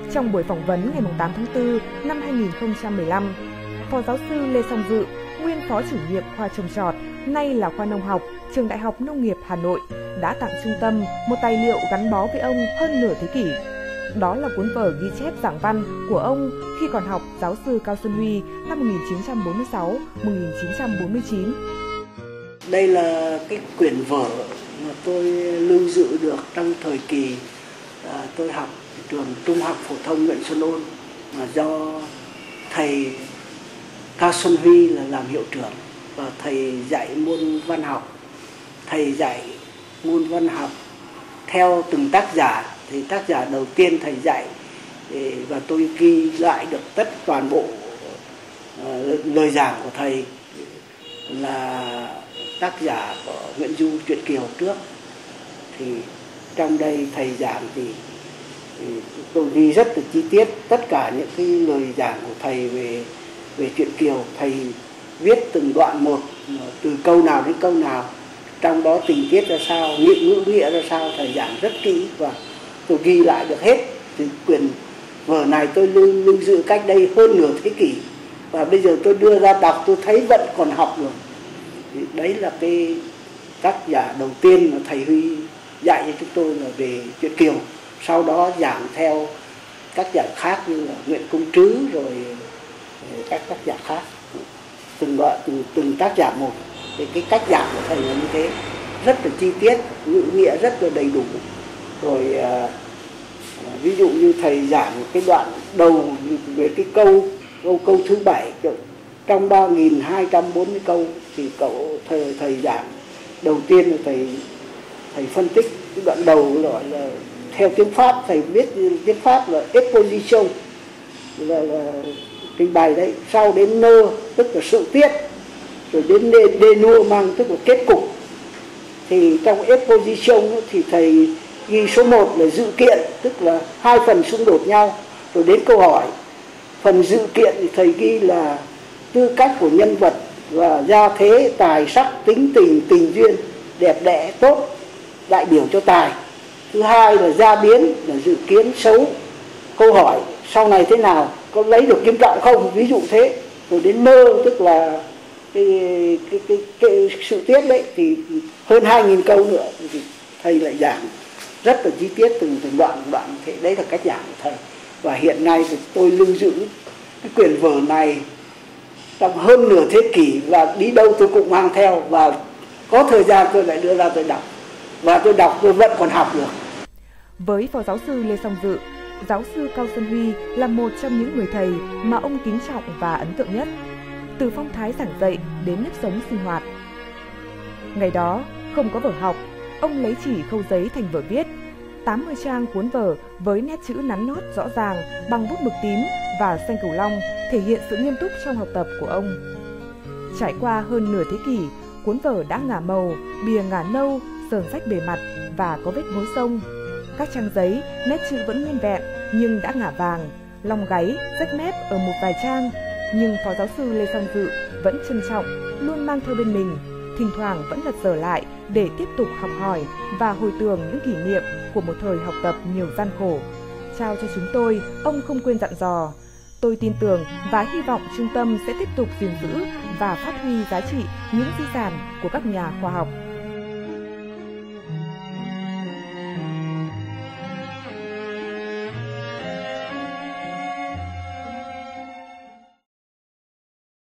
Trong buổi phỏng vấn ngày 8 tháng 4 năm 2015, Phó giáo sư Lê Song Dự, nguyên phó chủ nhiệm khoa trồng trọt, nay là khoa nông học, Trường Đại học Nông nghiệp Hà Nội, đã tặng trung tâm một tài liệu gắn bó với ông hơn nửa thế kỷ. Đó là cuốn vở ghi chép giảng văn của ông khi còn học giáo sư Cao Xuân Huy năm 1946-1949. Đây là cái quyển vở mà tôi lưu giữ được trong thời kỳ tôi học trường Trung học phổ thông Nguyễn Xuân Ôn, mà do thầy Cao Xuân Huy là làm hiệu trưởng, và thầy dạy môn văn học. Thầy dạy môn văn học theo từng tác giả. Thì tác giả đầu tiên thầy dạy và tôi ghi lại được toàn bộ lời giảng của thầy là tác giả của Nguyễn Du Truyện Kiều trước. Thì trong đây thầy giảng thì tôi ghi rất là chi tiết tất cả những cái lời giảng của thầy về Truyện Kiều. Thầy viết từng đoạn một, từ câu nào đến câu nào, trong đó tình tiết ra sao, ngữ nghĩa ra sao, thầy giảng rất kỹ và tôi ghi lại được hết. Thì quyển vở này tôi lưu giữ cách đây hơn nửa thế kỷ, và bây giờ tôi đưa ra đọc tôi thấy vẫn còn học được. Thì đấy là cái tác giả đầu tiên mà thầy Huy dạy cho chúng tôi là về Truyện Kiều. Sau đó giảng theo các giảng khác như là Nguyễn Công Trứ rồi các tác giả khác, từng tác giả một. Thì cái cách giảng của thầy là như thế, rất là chi tiết, ngữ nghĩa rất là đầy đủ. Rồi ví dụ như thầy giảng cái đoạn đầu về cái câu thứ 7 trong 3.240 câu, thì thầy giảng đầu tiên là thầy phân tích cái đoạn đầu, gọi là theo tiếng Pháp, thầy viết tiếng Pháp là exposition, là trình bày đấy. Sau đến nơ tức là sự tiết, rồi đến denouement tức là kết cục. Thì trong exposition thì thầy ghi số 1 là dự kiện, tức là hai phần xung đột nhau, rồi đến câu hỏi. Phần dự kiện thì thầy ghi là tư cách của nhân vật và gia thế, tài sắc, tính tình, tình duyên, đẹp đẽ, tốt, đại biểu cho tài. Thứ hai là gia biến, là dự kiến xấu. Câu hỏi sau này thế nào, có lấy được kim trọng không, ví dụ thế. Rồi đến mơ tức là cái sự tiết đấy, thì hơn 2.000 câu nữa thì thầy lại giảng rất là chi tiết từng đoạn thế. Đấy là cách giảng của thầy. Và hiện nay thì tôi lưu giữ cái quyển vở này trong hơn nửa thế kỷ, và đi đâu tôi cũng mang theo, và có thời gian tôi lại đưa ra tôi đọc, và tôi đọc tôi vẫn còn học được. Với Phó giáo sư Lê Song Dự, giáo sư Cao Xuân Huy là một trong những người thầy mà ông kính trọng và ấn tượng nhất, từ phong thái giảng dạy đến nếp sống sinh hoạt. Ngày đó không có vở học, ông lấy chỉ khâu giấy thành vở viết. 80 trang cuốn vở với nét chữ nắn nót rõ ràng bằng bút mực tím và xanh cửu long thể hiện sự nghiêm túc trong học tập của ông. Trải qua hơn nửa thế kỷ, cuốn vở đã ngả màu, bìa ngả nâu, sờn rách bề mặt và có vết mối sông. Các trang giấy, nét chữ vẫn nguyên vẹn nhưng đã ngả vàng, lòng gáy, rách mép ở một vài trang. Nhưng Phó giáo sư Lê Song Dự vẫn trân trọng, luôn mang theo bên mình, thỉnh thoảng vẫn lật dở lại để tiếp tục học hỏi và hồi tưởng những kỷ niệm của một thời học tập nhiều gian khổ. Trao cho chúng tôi, ông không quên dặn dò: tôi tin tưởng và hy vọng trung tâm sẽ tiếp tục gìn giữ và phát huy giá trị những di sản của các nhà khoa học.